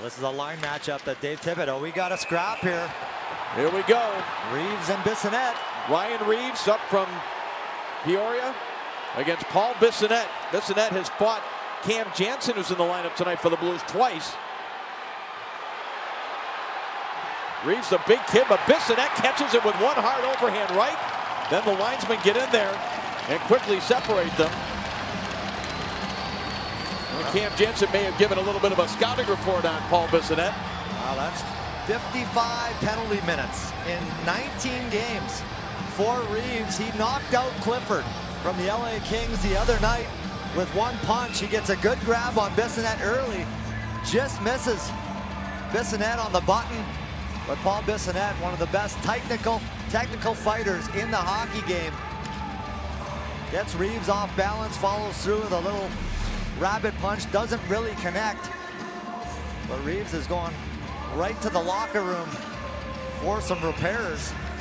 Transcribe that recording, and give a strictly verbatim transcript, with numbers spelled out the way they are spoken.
This is a line matchup that Dave Thibodeau. We got a scrap here. Here we go. Reaves and Bissonnette. Ryan Reaves up from Peoria against Paul Bissonnette. Bissonnette has fought Cam Jansen, who's in the lineup tonight for the Blues, twice. Reaves a big kid, but Bissonnette catches it with one hard overhand right. Then the linesmen get in there and quickly separate them. Well, Cam Jansen may have given a little bit of a scouting report on Paul Bissonnette. Wow, that's fifty-five penalty minutes in nineteen games for Reaves. He knocked out Clifford from the L A Kings the other night with one punch. He gets a good grab on Bissonnette early, just misses Bissonnette on the button. But Paul Bissonnette, one of the best technical, technical fighters in the hockey game, gets Reaves off balance, follows through with a little rabbit punch, doesn't really connect. But Reaves is going right to the locker room for some repairs.